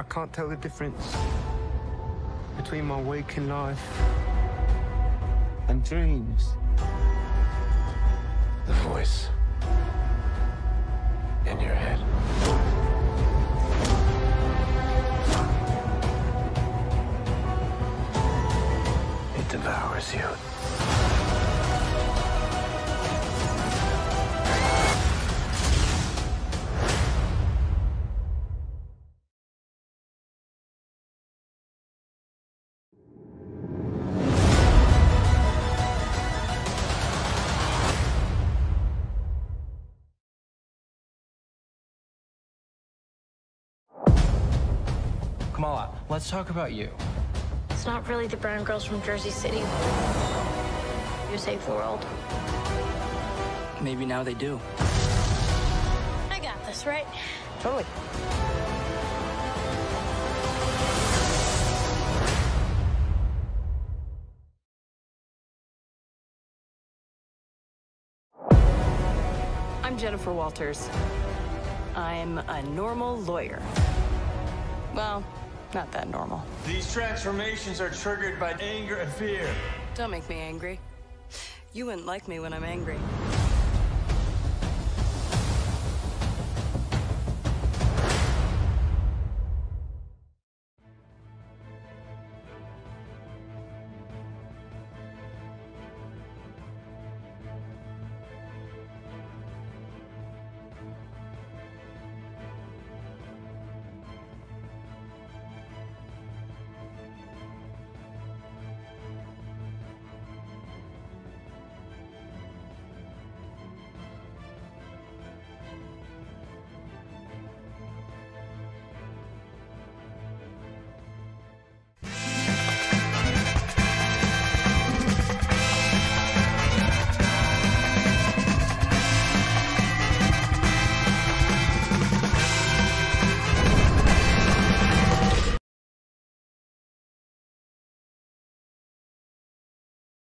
can't tell the difference between my waking life and dreams. The voice in your head. It devours you. Kamala, let's talk about you. It's not really the brown girls from Jersey City who save the world. Maybe now they do. I got this, right? Totally. I'm Jennifer Walters. I'm a normal lawyer. Well, not that normal. These transformations are triggered by anger and fear. Don't make me angry. You wouldn't like me when I'm angry.